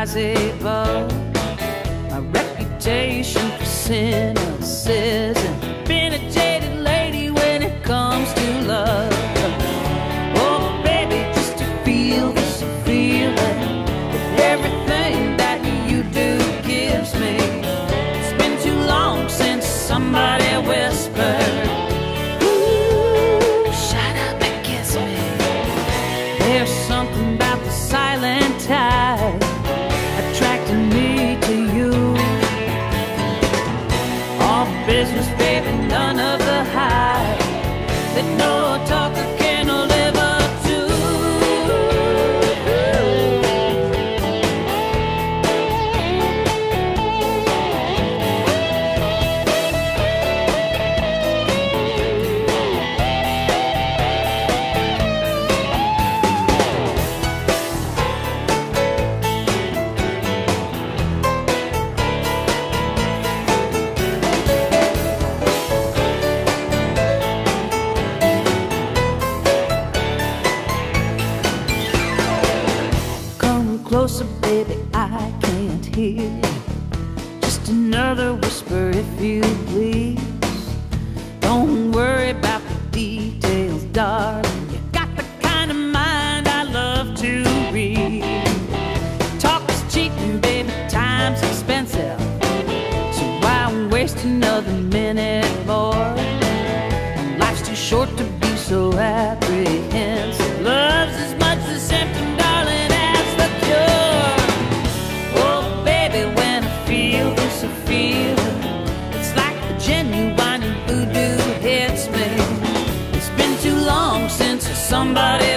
advisable. My reputation for cynicism, been a jaded lady when it comes to love. Oh baby, just to feel this feeling that everything that you do gives me. It's been too long since somebody whispered, ooh, shut up and kiss me. There's something about the silent tide attracting me to you. All business, baby, none of the hype that no talker can live up to. Closer, baby, I can't hear. Just another whisper, if you please. Don't worry about the details, darling. You got the kind of mind I love to read. Talk is cheap, and baby, time's expensive. So why waste another minute more? Life's too short to be so apprehensive. Love's as much the symptom, darling, as the cure. Oh baby, when I feel this feeling, it's like the genuine voodoo hits me. It's been too long since somebody